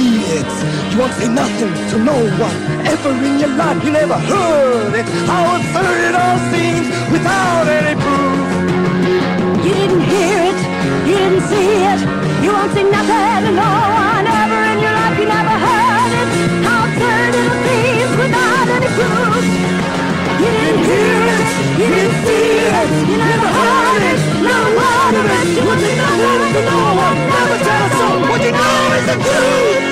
see it. You won't say nothing to no one ever in your life. You never heard it. How absurd it all seems without any proof. You didn't hear it, you didn't see it. You won't say nothing to no one ever in your life. You never heard it. How absurd it all seems without any proof. You didn't hear it, you didn't see it. You never heard it, never heard of it. You won't say nothing to no one, never tell a soul. What you know is the truth.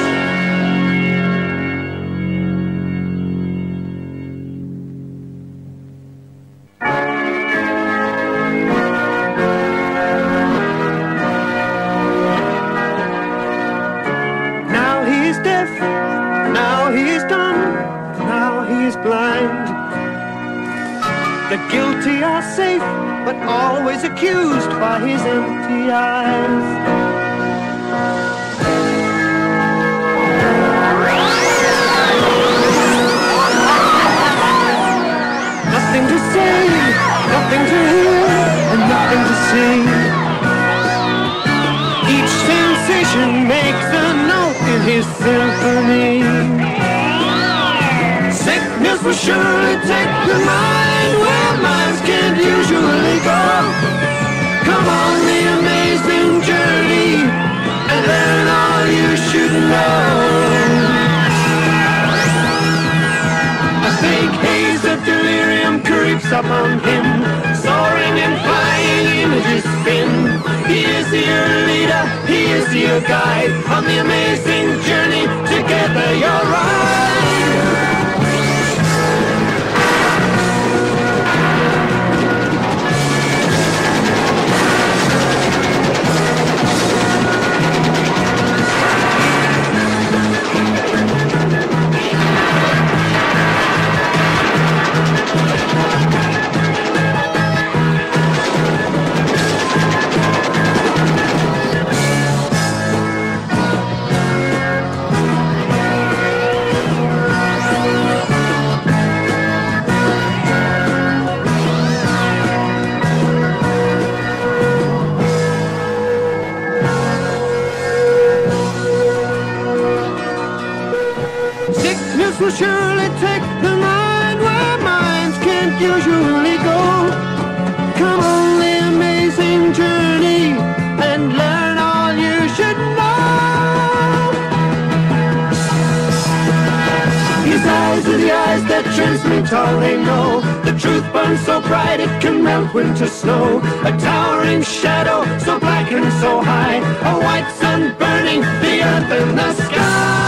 The guilty are safe, but always accused by his empty eyes. Nothing to say, nothing to hear, and nothing to sing. Each sensation makes a note in his symphony. Sickness will surely take the mind where minds can't usually go. Come on the amazing journey and learn all you should know. A fake haze of delirium creeps upon him, soaring and flying images spin. He is your leader, he is your guide on the amazing journey. Together you're right. Will surely take the mind where minds can't usually go. Come on the amazing journey and learn all you should know. His eyes are the eyes that transmit all they know. The truth burns so bright it can melt winter snow. A towering shadow so black and so high, a white sun burning the earth and the sky.